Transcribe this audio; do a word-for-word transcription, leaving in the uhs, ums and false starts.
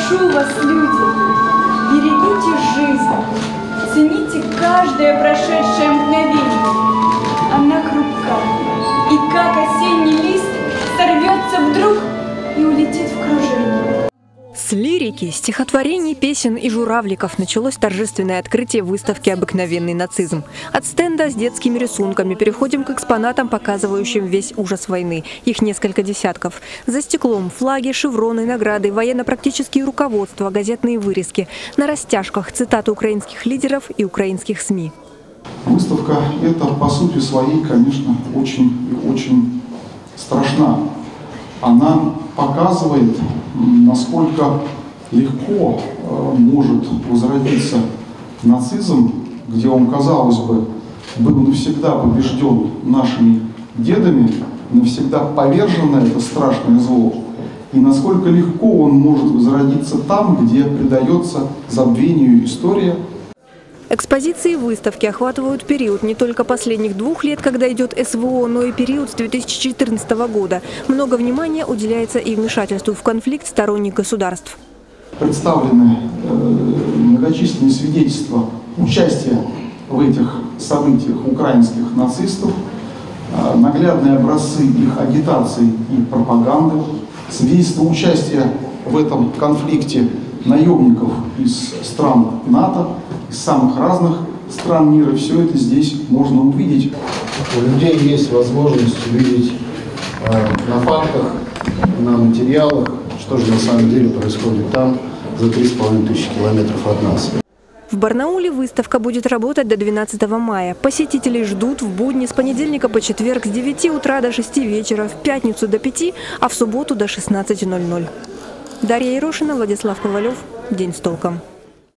Прошу вас, люди, берегите жизнь, цените каждое прошедшее мгновение. Она хрупка, и как осенний лист сорвется вдруг и улетит в кружение. С лирики, стихотворений, песен и журавликов началось торжественное открытие выставки «Обыкновенный нацизм». От стенда с детскими рисунками переходим к экспонатам, показывающим весь ужас войны. Их несколько десятков. За стеклом флаги, шевроны, награды, военно-практические руководства, газетные вырезки. На растяжках цитаты украинских лидеров и украинских СМИ. Выставка эта по сути своей, конечно, очень и очень страшна. Она показывает, насколько легко может возродиться нацизм, где он, казалось бы, был навсегда побежден нашими дедами, навсегда повержено это страшное зло, и насколько легко он может возродиться там, где предается забвению история. Экспозиции выставки охватывают период не только последних двух лет, когда идет СВО, но и период с две тысячи четырнадцатого года. Много внимания уделяется и вмешательству в конфликт сторонних государств. Представлены э, многочисленные свидетельства участия в этих событиях украинских нацистов, э, наглядные образцы их агитации и пропаганды, свидетельства участия в этом конфликте наемников из стран НАТО, из самых разных стран мира. Все это здесь можно увидеть. У людей есть возможность увидеть э, на фактах, на материалах, что же на самом деле происходит там, за три с половиной тысячи километров от нас. В Барнауле выставка будет работать до двенадцатого мая. Посетителей ждут в будни с понедельника по четверг с девяти утра до шести вечера, в пятницу до пяти, а в субботу до шестнадцати ноль-ноль. Дарья Ерошина, Владислав Ковалев. День с толком.